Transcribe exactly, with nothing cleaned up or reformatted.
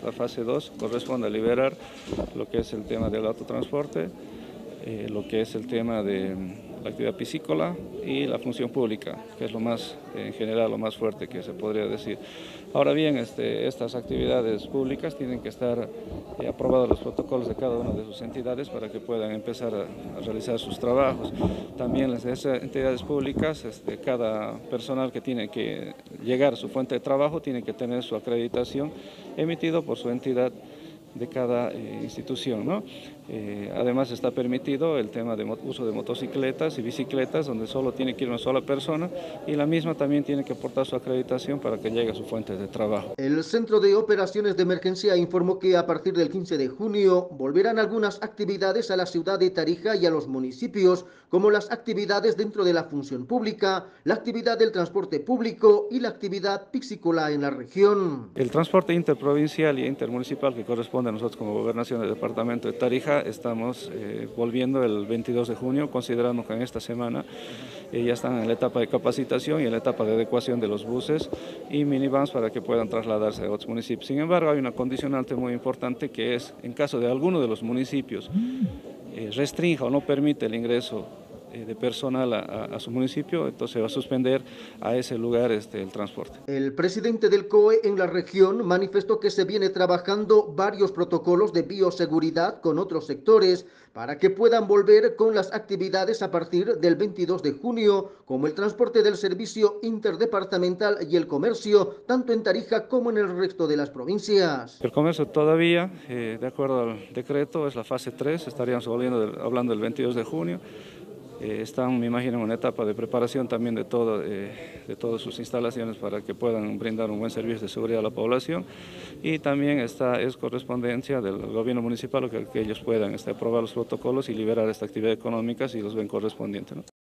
la fase dos corresponde a liberar lo que es el tema del autotransporte, eh, lo que es el tema de la actividad piscícola y la función pública, que es lo más, en general, lo más fuerte que se podría decir. Ahora bien, este, estas actividades públicas tienen que estar eh, aprobados los protocolos de cada una de sus entidades para que puedan empezar a, a realizar sus trabajos. También las esas entidades públicas, este, cada personal que tiene que llegar a su fuente de trabajo tiene que tener su acreditación emitido por su entidad de cada eh, institución, ¿no? Eh, además está permitido el tema de uso de motocicletas y bicicletas, donde solo tiene que ir una sola persona y la misma también tiene que aportar su acreditación para que llegue a su fuente de trabajo. El Centro de Operaciones de Emergencia informó que a partir del quince de junio volverán algunas actividades a la ciudad de Tarija y a los municipios, como las actividades dentro de la función pública, la actividad del transporte público y la actividad piscícola en la región. El transporte interprovincial y intermunicipal que corresponde a nosotros como gobernación del departamento de Tarija, estamos eh, volviendo el veintidós de junio, considerando que en esta semana eh, ya están en la etapa de capacitación y en la etapa de adecuación de los buses y minivans para que puedan trasladarse a otros municipios. Sin embargo, hay una condicionante muy importante que es, en caso de alguno de los municipios eh, restrinja o no permite el ingreso de personal a, a, a su municipio, entonces va a suspender a ese lugar este, el transporte. El presidente del C O E en la región manifestó que se viene trabajando varios protocolos de bioseguridad con otros sectores para que puedan volver con las actividades a partir del veintidós de junio, como el transporte del servicio interdepartamental y el comercio, tanto en Tarija como en el resto de las provincias. El comercio todavía, eh, de acuerdo al decreto, es la fase tres, estaríamos hablando, hablando del veintidós de junio. Eh, están, me imagino, en una etapa de preparación también de, todo, eh, de todas sus instalaciones para que puedan brindar un buen servicio de seguridad a la población, y también esta es correspondencia del gobierno municipal que, que ellos puedan este, aprobar los protocolos y liberar esta actividad económica si los ven correspondientes, ¿no?